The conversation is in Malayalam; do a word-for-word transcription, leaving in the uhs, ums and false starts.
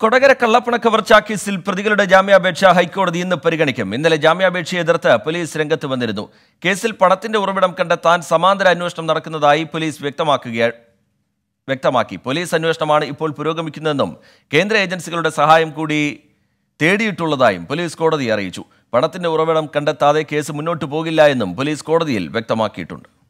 കൊടകര കള്ളപ്പണ കവർച്ചാ കേസിൽ പ്രതികളുടെ ജാമ്യാപേക്ഷ ഹൈക്കോടതി ഇന്ന് പരിഗണിക്കും. ഇന്നലെ ജാമ്യാപേക്ഷയെ എതിർത്ത് പോലീസ് രംഗത്ത് വന്നിരുന്നു. കേസിൽ പണത്തിന്റെ ഉറവിടം കണ്ടെത്താൻ സമാന്തര അന്വേഷണം നടക്കുന്നതായി പോലീസ് വ്യക്തമാക്കുകയാണ് വ്യക്തമാക്കി പോലീസ് അന്വേഷണമാണ് ഇപ്പോൾ പുരോഗമിക്കുന്നതെന്നും കേന്ദ്ര ഏജൻസികളുടെ സഹായം കൂടി തേടിയിട്ടുള്ളതായും പോലീസ് കോടതിയെ അറിയിച്ചു. പണത്തിന്റെ ഉറവിടം കണ്ടെത്താതെ കേസ് മുന്നോട്ട് പോകില്ല എന്നും പോലീസ് കോടതിയിൽ വ്യക്തമാക്കിയിട്ടുണ്ട്.